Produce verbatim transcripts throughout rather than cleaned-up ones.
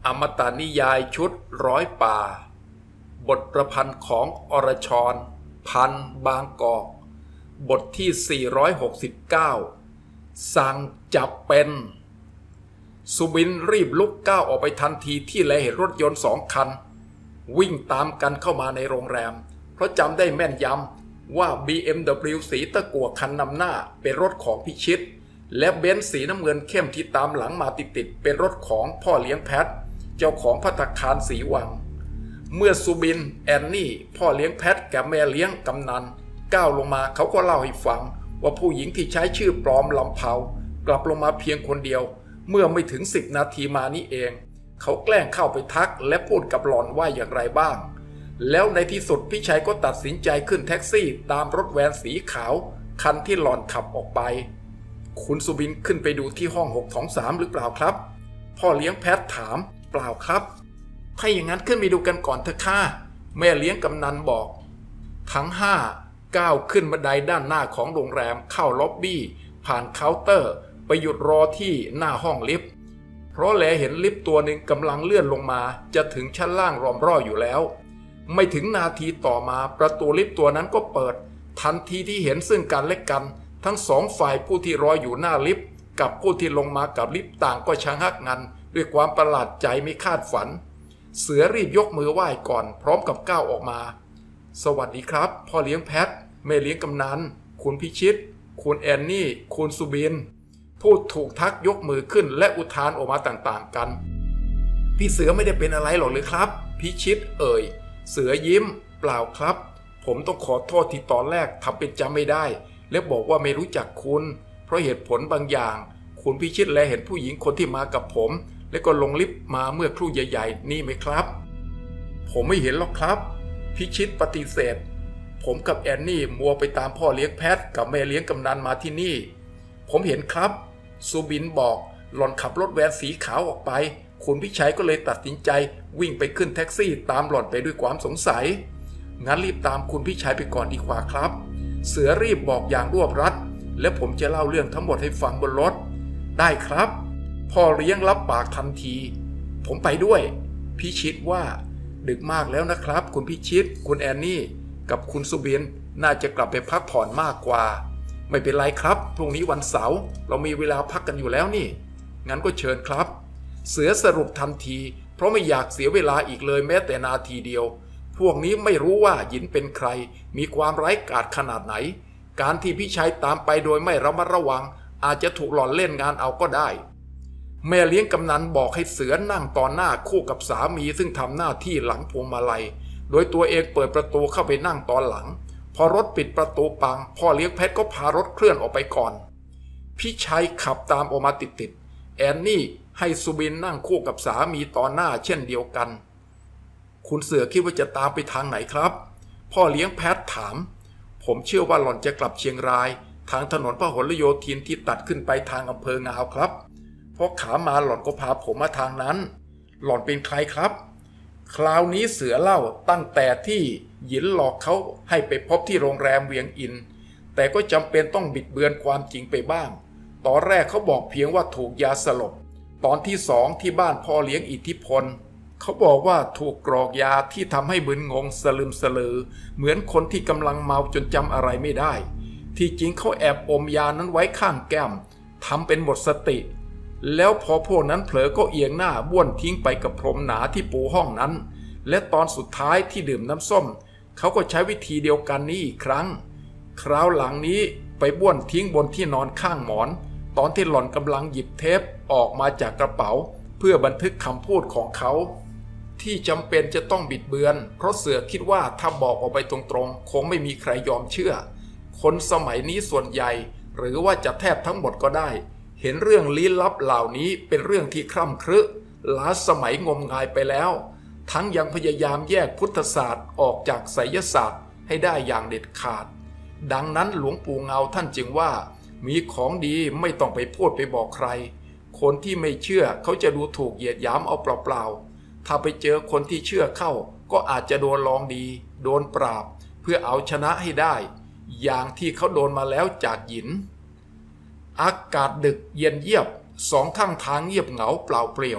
มตะนิยายชุดร้อยป่าบทประพันธ์ของอรชร พันธ์บางกอกบทที่สี่ร้อยหกสิบเก้าสั่งจับเป็นสุบินรีบลุกก้าวออกไปทันทีที่แลเห็นรถยนต์สองคันวิ่งตามกันเข้ามาในโรงแรมเพราะจำได้แม่นยำว่า บี เอ็ม ดับเบิลยู สีตะกั่วคันนำหน้าเป็นรถของพิชิตและเบนซ์สีน้ำเงินเข้มที่ตามหลังมาติดๆเป็นรถของพ่อเลี้ยงแพทเจ้าของภัตตาคารสีวังเมื่อสุบินแอนนี่พ่อเลี้ยงแพทกับแม่เลี้ยงกำนันก้าวลงมาเขาก็เล่าให้ฟังว่าผู้หญิงที่ใช้ชื่อปลอมลำเผากลับลงมาเพียงคนเดียวเมื่อไม่ถึงสิบนาทีมานี้เองเขาแกล้งเข้าไปทักและพูดกับหล่อนว่าอย่างไรบ้างแล้วในที่สุดพี่ชัยก็ตัดสินใจขึ้นแท็กซี่ตามรถแวนสีขาวคันที่หล่อนขับออกไปคุณสุบินขึ้นไปดูที่ห้องหกของสามหรือเปล่าครับพ่อเลี้ยงแพทถามเปล่าครับถ้าอย่างนั้นขึ้นไปดูกันก่อนเถอะค่ะแม่เลี้ยงกำนันบอกทั้งห้าก้าวขึ้นบันไดด้านหน้าของโรงแรมเข้าล็อบบี้ผ่านเคาน์เตอร์ไปหยุดรอที่หน้าห้องลิฟต์เพราะแลเห็นลิฟต์ตัวหนึ่งกำลังเลื่อนลงมาจะถึงชั้นล่างรอมร่ออยู่แล้วไม่ถึงนาทีต่อมาประตูลิฟต์ตัวนั้นก็เปิดทันทีที่เห็นซึ่งกันและกันทั้งสองฝ่ายผู้ที่รออยู่หน้าลิฟต์กับผู้ที่ลงมากับลิฟต์ต่างก็ชะงักงันด้วยความประหลาดใจไม่คาดฝันเสือรีบยกมือไหว้ก่อนพร้อมกับก้าวออกมาสวัสดีครับพ่อเลี้ยงแพทแม่เลี้ยงกำนันคุณพิชิตคุณแอนนี่คุณสุบินผู้ถูกทักยกมือขึ้นและอุทานออกมาต่างๆกันพี่เสือไม่ได้เป็นอะไรหรอกเลยครับพิชิตเอ่ยเสือยิ้มเปล่าครับผมต้องขอโทษที่ตอนแรกทำเป็นจำไม่ได้และบอกว่าไม่รู้จักคุณเพราะเหตุผลบางอย่างคุณพิชิตแลเห็นผู้หญิงคนที่มากับผมและก็ลงลิฟต์มาเมื่อครู่ใหญ่ๆนี่ไหมครับผมไม่เห็นหรอกครับพิชิตปฏิเสธผมกับแอนนี่มัวไปตามพ่อเลี้ยงแพทกับแม่เลี้ยงกำนันมาที่นี่ผมเห็นครับสุบินบอกหล่อนขับรถแวนสีขาวออกไปคุณพิชัยก็เลยตัดสินใจวิ่งไปขึ้นแท็กซี่ตามหล่อนไปด้วยความสงสัยงั้นรีบตามคุณพิชัยไปก่อนดีกว่าครับเสือรีบบอกอย่างรวบรัดและผมจะเล่าเรื่องทั้งหมดให้ฟังบนรถได้ครับพ่อเลี้ยงรับปากทันทีผมไปด้วยพิชิตว่าดึกมากแล้วนะครับคุณพิชิตคุณแอนนี่กับคุณสุบินน่าจะกลับไปพักผ่อนมากกว่าไม่เป็นไรครับพรุ่งนี้วันเสาร์เรามีเวลาพักกันอยู่แล้วนี่งั้นก็เชิญครับเสือสรุปทันทีเพราะไม่อยากเสียเวลาอีกเลยแม้แต่นาทีเดียวพวกนี้ไม่รู้ว่าหยินเป็นใครมีความไร้กาจขนาดไหนการที่พี่ชัยตามไปโดยไม่ระมัดระวังอาจจะถูกหล่อนเล่นงานเอาก็ได้แม่เลี้ยงกำนันบอกให้เสือนั่งต่อหน้าคู่กับสามีซึ่งทำหน้าที่หลังพวงมาลัยโดยตัวเองเปิดประตูเข้าไปนั่งตอนหลังพอรถปิดประตูปังพ่อเลี้ยงเพชรก็พารถเคลื่อนออกไปก่อนพี่ชัยขับตามออกมาติดๆแอนนี่ให้สุบินนั่งคู่กับสามีต่อหน้าเช่นเดียวกันคุณเสือคิดว่าจะตามไปทางไหนครับพ่อเลี้ยงแพทถามผมเชื่อว่าหล่อนจะกลับเชียงรายทางถนนพหลโยธินที่ตัดขึ้นไปทางอำเภองาวครับเพราะขามาหล่อนก็พาผมมาทางนั้นหล่อนเป็นใครครับคราวนี้เสือเล่าตั้งแต่ที่หยินหลอกเขาให้ไปพบที่โรงแรมเวียงอินแต่ก็จำเป็นต้องบิดเบือนความจริงไปบ้างตอนแรกเขาบอกเพียงว่าถูกยาสลบตอนที่สองที่บ้านพ่อเลี้ยงอิทธิพลเขาบอกว่าถูกกรอกยาที่ทำให้มึนงงสลืมสลือเหมือนคนที่กำลังเมาจนจำอะไรไม่ได้ที่จริงเขาแอบอมยานั้นไว้ข้างแก้มทำเป็นหมดสติแล้วพอพวกนั้นเผลอก็เอียงหน้าบ้วนทิ้งไปกับพรมหนาที่ปูห้องนั้นและตอนสุดท้ายที่ดื่มน้ำส้มเขาก็ใช้วิธีเดียวกันนี้อีกครั้งคราวหลังนี้ไปบ้วนทิ้งบนที่นอนข้างหมอนตอนที่หล่อนกำลังหยิบเทปออกมาจากกระเป๋าเพื่อบันทึกคำพูดของเขาที่จำเป็นจะต้องบิดเบือนเพราะเสือคิดว่าถ้าบอกออกไปตรงๆคงไม่มีใครยอมเชื่อคนสมัยนี้ส่วนใหญ่หรือว่าจะแทบทั้งหมดก็ได้เห็นเรื่องลี้ลับเหล่านี้เป็นเรื่องที่คร่ำครึล้าสมัยงมงายไปแล้วทั้งยังพยายามแยกพุทธศาสตร์ออกจากไสยศาสตร์ให้ได้อย่างเด็ดขาดดังนั้นหลวงปู่เงาท่านจึงว่ามีของดีไม่ต้องไปพูดไปบอกใครคนที่ไม่เชื่อเขาจะดูถูกเหยียดหยามเอาเปล่าๆถ้าไปเจอคนที่เชื่อเข้าก็อาจจะโดนลองดีโดนปราบเพื่อเอาชนะให้ได้อย่างที่เขาโดนมาแล้วจากหยินอากาศดึกเย็นเยียบสองข้างทางเงียบเหงาเปล่าเปลี่ยว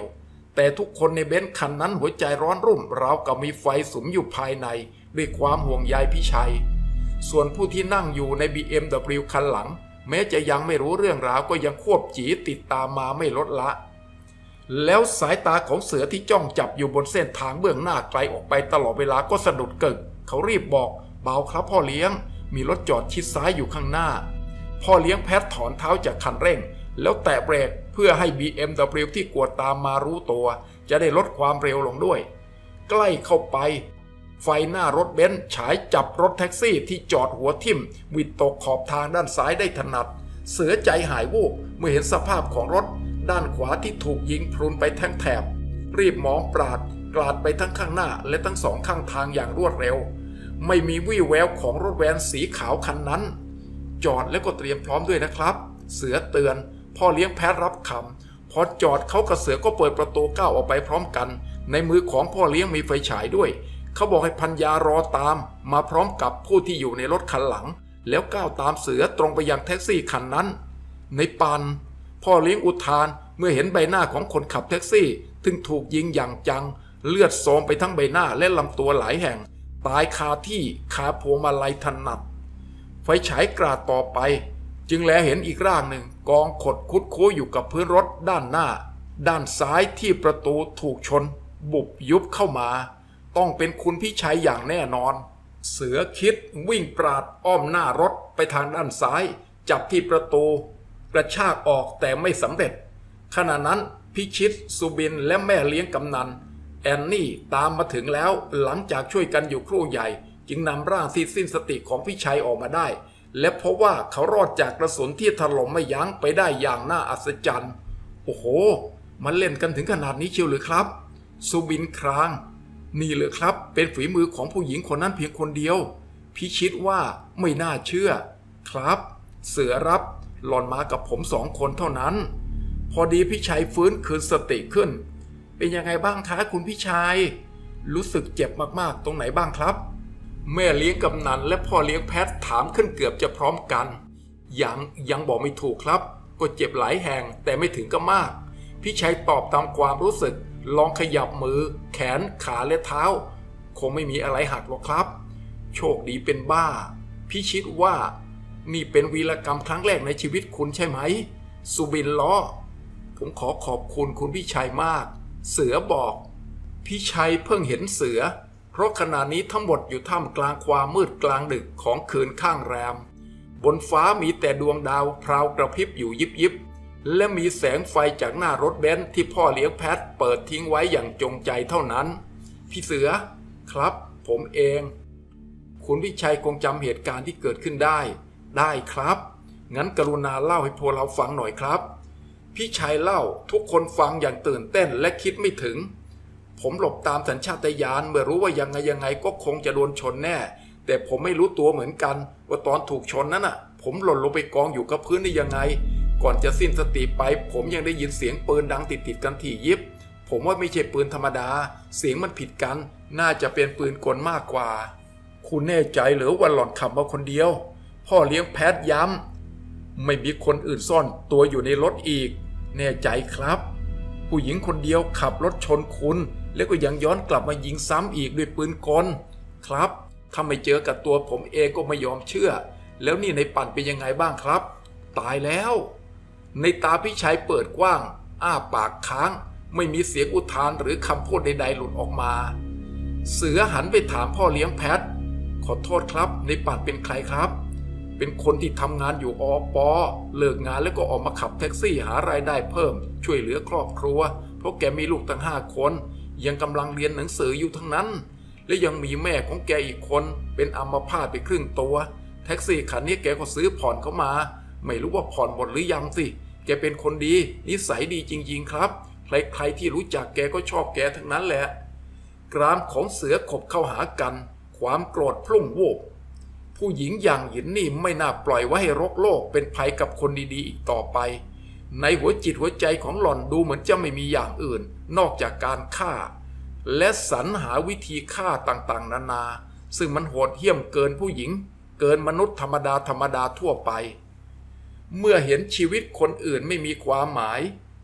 แต่ทุกคนในเบนซ์คันนั้นหัวใจร้อนรุ่มราวกับมีไฟสุมอยู่ภายในด้วยความห่วงใยพี่ชัยส่วนผู้ที่นั่งอยู่ใน บี เอ็ม ดับเบิลยู คันหลังแม้จะยังไม่รู้เรื่องราวก็ยังควบจีติดตามมาไม่ลดละแล้วสายตาของเสือที่จ้องจับอยู่บนเส้นทางเบื้องหน้าไกลออกไปตลอดเวลาก็สะดุดกึกเขารีบบอกเบาครับพ่อเลี้ยงมีรถจอดชิดซ้ายอยู่ข้างหน้าพ่อเลี้ยงแพทถอนเท้าจากคันเร่งแล้วแตะเบรกเพื่อให้ บี เอ็ม ดับเบิลยู ที่กวดตามมารู้ตัวจะได้ลดความเร็วลงด้วยใกล้เข้าไปไฟหน้ารถเบนซ์ฉายจับรถแท็กซี่ที่จอดหัวทิ่มวิดตกขอบทางด้านซ้ายได้ถนัดเสือใจหายวูบเมื่อเห็นสภาพของรถด้านขวาที่ถูกยิงพรุนไปทั้งแถบรีบมองปราดกลาดไปทั้งข้างหน้าและทั้งสองข้างทางอย่างรวดเร็วไม่มีวี่แววของรถแวนสีขาวคันนั้นจอดแล้วก็เตรียมพร้อมด้วยนะครับเสือเตือนพ่อเลี้ยงแพทรับคำพอจอดเขากับเสือก็เปิดประตูก้าวออกไปพร้อมกันในมือของพ่อเลี้ยงมีไฟฉายด้วยเขาบอกให้พัญญารอตามมาพร้อมกับผู้ที่อยู่ในรถคันหลังแล้วก้าวตามเสือตรงไปยังแท็กซี่คันนั้นในปันพ่อเลี้ยงอุทานเมื่อเห็นใบหน้าของคนขับแท็กซี่ซึ่งถูกยิงอย่างจังเลือดโสมไปทั้งใบหน้าและลำตัวหลายแห่งตายคาที่คาพวงมาลัยถนัดไฟฉายกราดต่อไปจึงแลเห็นอีกร่างหนึ่งกองขดคุดคู้อยู่กับพื้นรถด้านหน้าด้านซ้ายที่ประตูถูกชนบุบยุบเข้ามาต้องเป็นคุณพี่ชัยอย่างแน่นอนเสือคิดวิ่งปราดอ้อมหน้ารถไปทางด้านซ้ายจับที่ประตูกระชากออกแต่ไม่สำเร็จขณะนั้นพิชิตสุบินและแม่เลี้ยงกำนันแอนนี่ตามมาถึงแล้วหลังจากช่วยกันอยู่ครู่ใหญ่จึงนำร่างที่สิ้นสติของพี่ชัยออกมาได้และพบว่าเขารอดจากกระสุนที่ถล่มไม่ยั้งไปได้อย่างน่าอัศจรรย์โอ้โหมันเล่นกันถึงขนาดนี้เชียวหรือครับสุบินครางนี่เลยครับเป็นฝีมือของผู้หญิงคนนั้นเพียงคนเดียวพิชิตว่าไม่น่าเชื่อครับเสือรับหล่อนมากับผมสองคนเท่านั้นพอดีพี่ชัยฟื้นคืนสติขึ้นเป็นยังไงบ้างคะคุณพี่ชัยรู้สึกเจ็บมากๆตรงไหนบ้างครับแม่เลี้ยงกำนันและพ่อเลี้ยงแพทถามขึ้นเกือบจะพร้อมกันยังยังบอกไม่ถูกครับก็เจ็บหลายแห่งแต่ไม่ถึงกับมากพี่ชัยตอบตามความรู้สึกลองขยับมือแขนขาและเท้าคงไม่มีอะไรหักหรอกครับโชคดีเป็นบ้าพี่ชิดว่านี่เป็นวีรกรรมครั้งแรกในชีวิตคุณใช่ไหมสุบินล้อผมขอขอบคุณคุณพี่ชัยมากเสือบอกพี่ชัยเพิ่งเห็นเสือเพราะขณะนี้ทั้งหมดอยู่ท่ามกลางความมืดกลางดึกของคืนข้างแรมบนฟ้ามีแต่ดวงดาวพราวกระพริบอยู่ยิบยิบและมีแสงไฟจากหน้ารถเบนซ์ที่พ่อเลี้ยงแพทเปิดทิ้งไว้อย่างจงใจเท่านั้นพี่เสือครับผมเองคุณพี่ชัยคงจำเหตุการณ์ที่เกิดขึ้นได้ได้ครับงั้นกรุณาเล่าให้พวกเราฟังหน่อยครับพี่ชัยเล่าทุกคนฟังอย่างตื่นเต้นและคิดไม่ถึงผมหลบตามสัญชาตญาณเมื่อรู้ว่ายังไงยังไงก็คงจะโดนชนแน่แต่ผมไม่รู้ตัวเหมือนกันว่าตอนถูกชนนั้นน่ะผมหล่นลงไปกองอยู่กับพื้นได้ยังไงก่อนจะสิ้นสติไปผมยังได้ยินเสียงปืนดังติดติดกันถี่ยิบผมว่าไม่ใช่ปืนธรรมดาเสียงมันผิดกันน่าจะเป็นปืนกลมากกว่าคุณแน่ใจหรือว่าหล่อนขับมาคนเดียวพ่อเลี้ยงแพทย้ำไม่มีคนอื่นซ่อนตัวอยู่ในรถอีกแน่ใจครับผู้หญิงคนเดียวขับรถชนคุณแล้วก็ยังย้อนกลับมายิงซ้ำอีกด้วยปืนกลครับถ้าไม่เจอกับตัวผมเองก็ไม่ยอมเชื่อแล้วนี่ในปั่นเป็นยังไงบ้างครับตายแล้วในตาพี่ชัยเปิดกว้างอ้าปากค้างไม่มีเสียงอุทานหรือคำพูดใดๆหลุดออกมาเสือหันไปถามพ่อเลี้ยงแพทขอโทษครับในปั่นเป็นใครครับเป็นคนที่ทำงานอยู่อปอเลิกงานแล้วก็ออกมาขับแท็กซี่หารายได้เพิ่มช่วยเหลือครอบครัวเพราะแกมีลูกตั้งห้าคนยังกำลังเรียนหนังสืออยู่ทั้งนั้นและยังมีแม่ของแกอีกคนเป็นอัมพาตไปครึ่งตัวแท็กซี่คันนี้แกก็ซื้อผ่อนเข้ามาไม่รู้ว่าผ่อนหมดหรือยังสิแกเป็นคนดีนิสัยดีจริงๆครับใครๆที่รู้จักแกก็ชอบแกทั้งนั้นแหละกรามของเสือขบเข้าหากันความโกรธพุ่งโวบผู้หญิงอย่างหยินนี่ไม่น่าปล่อยไว้ให้รกโลกเป็นภัยกับคนดีๆอีกต่อไปในหัวจิตหัวใจของหล่อนดูเหมือนจะไม่มีอย่างอื่นนอกจากการฆ่าและสรรหาวิธีฆ่าต่างๆนานาซึ่งมันโหดเหี้ยมเกินผู้หญิงเกินมนุษย์ธรรมดาธรรมดาทั่วไปเมื่อเห็นชีวิตคนอื่นไม่มีความหมาย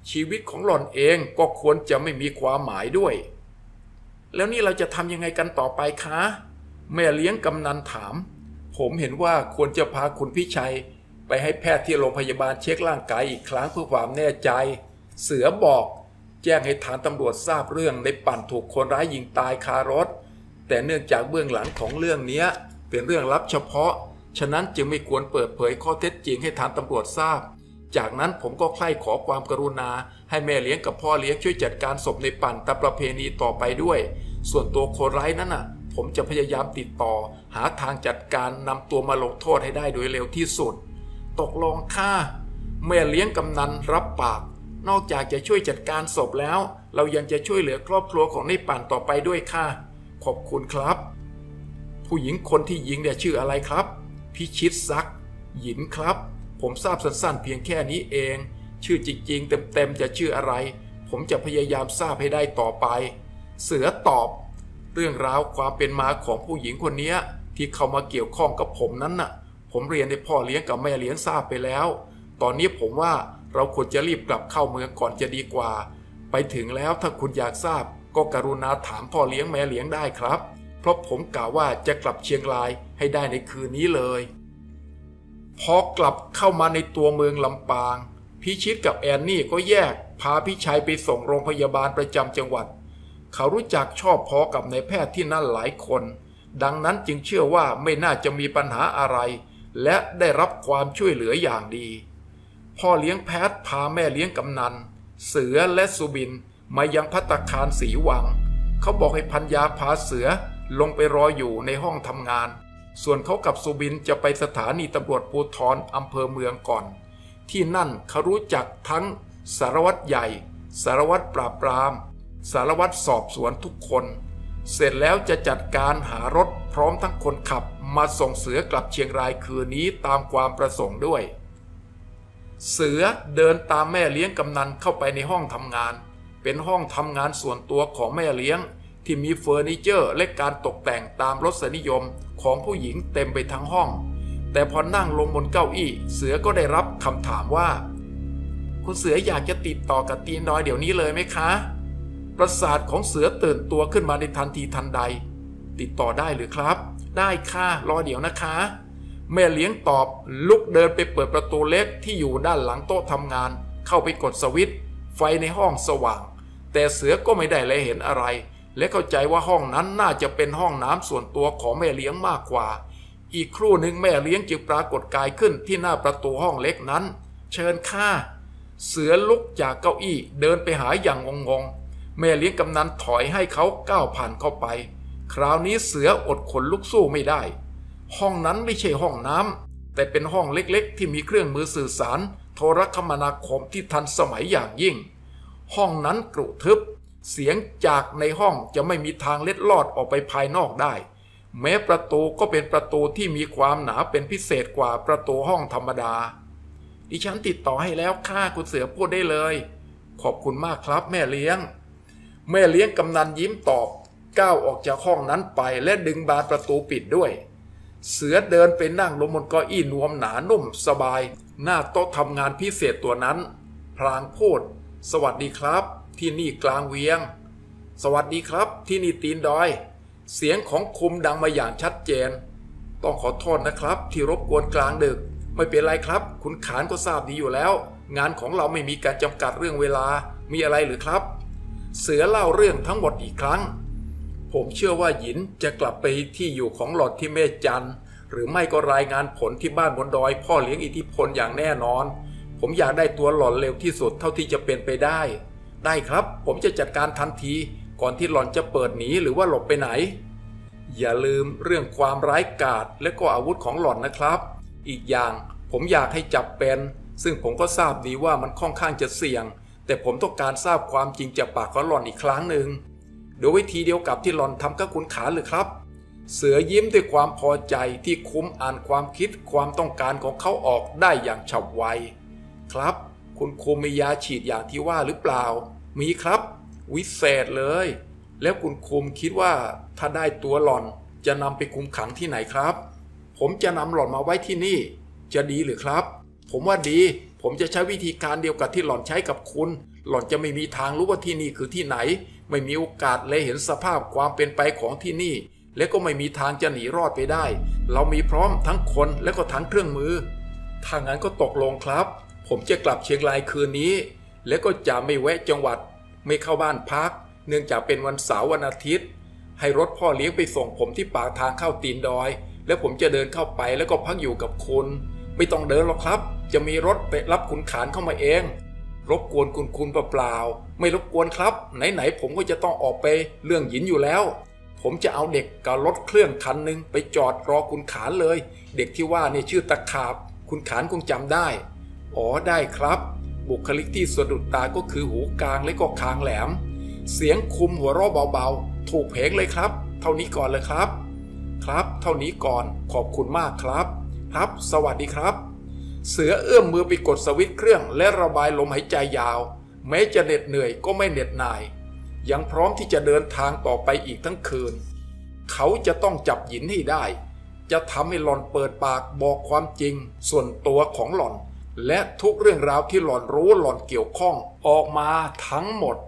ชีวิตของหล่อนเองก็ควรจะไม่มีความหมายด้วยแล้วนี่เราจะทำยังไงกันต่อไปคะแม่เลี้ยงกำนันถามผมเห็นว่าควรจะพาคุณพิชัยไปให้แพทย์ที่โรงพยาบาลเช็คร่างกายอีกครั้งเพื่อความแน่ใจเสือบอกแจ้งให้ฐานตำรวจทราบเรื่องในปั่นถูกคนร้ายยิงตายคารถแต่เนื่องจากเบื้องหลังของเรื่องนี้เป็นเรื่องลับเฉพาะฉะนั้นจึงไม่ควรเปิดเผยข้อเท็จจริงให้ฐานตำรวจทราบจากนั้นผมก็ใคร่ขอความกรุณาให้แม่เลี้ยงกับพ่อเลี้ยงช่วยจัดการศพในปั่นตามประเพณีต่อไปด้วยส่วนตัวคนร้ายนั้นน่ะผมจะพยายามติดต่อหาทางจัดการนำตัวมาลงโทษให้ได้โดยเร็วที่สุดตกลงค่ะแม่เลี้ยงกำนันรับปากนอกจากจะช่วยจัดการศพแล้วเรายังจะช่วยเหลือครอบครัวของในปั่นต่อไปด้วยค่ะขอบคุณครับผู้หญิงคนที่ยิงเนี่ยชื่ออะไรครับพิชิตซักหยินครับผมทราบสั้นๆเพียงแค่นี้เองชื่อจริงๆเต็มๆจะชื่ออะไรผมจะพยายามทราบให้ได้ต่อไปเสือตอบเรื่องราวความเป็นมาของผู้หญิงคนนี้ที่เข้ามาเกี่ยวข้องกับผมนั้นน่ะผมเรียนให้พ่อเลี้ยงกับแม่เลี้ยงทราบไปแล้วตอนนี้ผมว่าเราควรจะรีบกลับเข้าเมืองก่อนจะดีกว่าไปถึงแล้วถ้าคุณอยากทราบก็กรุณาถามพ่อเลี้ยงแม่เลี้ยงได้ครับเพราะผมกล่าวว่าจะกลับเชียงรายให้ได้ในคืนนี้เลยพอกลับเข้ามาในตัวเมืองลำปางพิชิตกับแอนนี่ก็แยกพาพี่ชัยไปส่งโรงพยาบาลประจำจังหวัดเขารู้จักชอบพอกับนายแพทย์ที่นั่นหลายคนดังนั้นจึงเชื่อว่าไม่น่าจะมีปัญหาอะไรและได้รับความช่วยเหลืออย่างดีพ่อเลี้ยงแพทย์พาแม่เลี้ยงกำนันเสือและสุบินมายังภัตตาคารศรีวังเขาบอกให้พัญญาพาเสือลงไปรออยู่ในห้องทำงานส่วนเขากับสุบินจะไปสถานีตำรวจภูธรอำเภอเมืองก่อนที่นั่นเขารู้จักทั้งสารวัตรใหญ่สารวัตรปราบปรามสารวัตรสอบสวนทุกคนเสร็จแล้วจะจัดการหารถพร้อมทั้งคนขับมาส่งเสือกลับเชียงรายคืนนี้ตามความประสงค์ด้วยเสือเดินตามแม่เลี้ยงกำนันเข้าไปในห้องทำงานเป็นห้องทำงานส่วนตัวของแม่เลี้ยงที่มีเฟอร์นิเจอร์และการตกแต่งตามรสนิยมของผู้หญิงเต็มไปทั้งห้องแต่พอนั่งลงบนเก้าอี้เสือก็ได้รับคำถามว่าคุณเสืออยากจะติดต่อกับตีน้อยเดี๋ยวนี้เลยไหมคะประสาทของเสือตื่นตัวขึ้นมาในทันทีทันใดติดต่อได้หรือครับได้ค่ะรอเดี๋ยวนะคะแม่เลี้ยงตอบลุกเดินไปเปิดประตูเล็กที่อยู่ด้านหลังโต๊ะทำงานเข้าไปกดสวิตช์ไฟในห้องสว่างแต่เสือก็ไม่ได้เลยเห็นอะไรและเข้าใจว่าห้องนั้นน่าจะเป็นห้องน้ำส่วนตัวของแม่เลี้ยงมากกว่าอีกครู่หนึ่งแม่เลี้ยงจึงปรากฏกายขึ้นที่หน้าประตูห้องเล็กนั้นเชิญค่ะเสือลุกจากเก้าอี้เดินไปหาอย่างงงๆแม่เลี้ยงกำนันถอยให้เขาก้าวผ่านเข้าไปคราวนี้เสืออดขนลุกสู้ไม่ได้ห้องนั้นไม่ใช่ห้องน้ำแต่เป็นห้องเล็กๆที่มีเครื่องมือสื่อสารโทรคมนาคมที่ทันสมัยอย่างยิ่งห้องนั้นกรุทึบเสียงจากในห้องจะไม่มีทางเล็ดลอดออกไปภายนอกได้แม้ประตูก็เป็นประตูที่มีความหนาเป็นพิเศษกว่าประตูห้องธรรมดาดิฉันติดต่อให้แล้วค่ะคุณเสือพูดได้เลยขอบคุณมากครับแม่เลี้ยงแม่เลี้ยงกำนันยิ้มตอบก้าวออกจากห้องนั้นไปและดึงบานประตูปิดด้วยเสือเดินไปนั่งลงบนเก้าอี้นวมหนานุ่มสบายหน้าโต๊ะทำงานพิเศษตัวนั้นพลางพูดสวัสดีครับที่นี่กลางเวียงสวัสดีครับที่นี่ตีนดอยเสียงของคุมดังมาอย่างชัดเจนต้องขอโทษนะครับที่รบกวนกลางดึกไม่เป็นไรครับคุณขานก็ทราบดีอยู่แล้วงานของเราไม่มีการจำกัดเรื่องเวลามีอะไรหรือครับเสือเล่าเรื่องทั้งหมดอีกครั้งผมเชื่อว่าหยินจะกลับไปที่อยู่ของหลอดที่เมฆจันทร์หรือไม่ก็รายงานผลที่บ้านบนดอยพ่อเลี้ยงอิทธิพลอย่างแน่นอนผมอยากได้ตัวหล่อนเร็วที่สุดเท่าที่จะเป็นไปได้ได้ครับผมจะจัดการทันทีก่อนที่หล่อนจะเปิดหนีหรือว่าหลบไปไหนอย่าลืมเรื่องความร้ายกาจและก็อาวุธของหล่อนนะครับอีกอย่างผมอยากให้จับเป็นซึ่งผมก็ทราบดีว่ามันค่อนข้างจะเสี่ยงแต่ผมต้องการทราบความจริงจากปากของหล่อนอีกครั้งหนึ่งโดยวิธีเดียวกับที่หล่อนทำกับคุณขานหรือครับเสือยิ้มด้วยความพอใจที่คุ้มอ่านความคิดความต้องการของเขาออกได้อย่างฉับไวครับคุณครูมียาฉีดอย่างที่ว่าหรือเปล่ามีครับวิเศษเลยแล้วคุณคุมคิดว่าถ้าได้ตัวหล่อนจะนำไปคุมขังที่ไหนครับผมจะนำหล่อนมาไว้ที่นี่จะดีหรือครับผมว่าดีผมจะใช้วิธีการเดียวกับที่หล่อนใช้กับคุณหล่อนจะไม่มีทางรู้ว่าที่นี่คือที่ไหนไม่มีโอกาสเลยเห็นสภาพความเป็นไปของที่นี่และก็ไม่มีทางจะหนีรอดไปได้เรามีพร้อมทั้งคนและก็ทั้งเครื่องมือถ้างั้นก็ตกลงครับผมจะกลับเชียงรายคืนนี้และก็จะไม่แวะจังหวัดไม่เข้าบ้านพักเนื่องจากเป็นวันเสาร์วันอาทิตย์ให้รถพ่อเลี้ยงไปส่งผมที่ปากทางเข้าตีนดอยแล้วผมจะเดินเข้าไปแล้วก็พักอยู่กับคุณไม่ต้องเดินหรอกครับจะมีรถไปรับขุนขานเข้ามาเองรบกวนคุณคุณเปล่าๆไม่รบกวนครับไหนๆผมก็จะต้องออกไปเรื่องหยินอยู่แล้วผมจะเอาเด็กกับรถเครื่องคันหนึ่งไปจอดรอคุณขานเลยเด็กที่ว่าเนี่ยชื่อตะขาบคุณขานคงจำได้อ๋อได้ครับบุคลิกที่สะดุดตาก็คือหูกลางและก็คางแหลมเสียงคุมหัวเราะเบาๆถูกเพลงเลยครับเท่านี้ก่อนเลยครับครับเท่านี้ก่อนขอบคุณมากครับครับสวัสดีครับเสือเอื้อมมือไปกดสวิตช์เครื่องและระบายลมหายใจยาวแม้จะเหน็ดเหนื่อยก็ไม่เหน็ดหน่ายยังพร้อมที่จะเดินทางต่อไปอีกทั้งคืนเขาจะต้องจับหยินให้ได้จะทำให้หล่อนเปิดปากบอกความจริงส่วนตัวของหล่อนและทุกเรื่องราวที่หล่อนรู้หล่อนเกี่ยวข้องออกมาทั้งหมด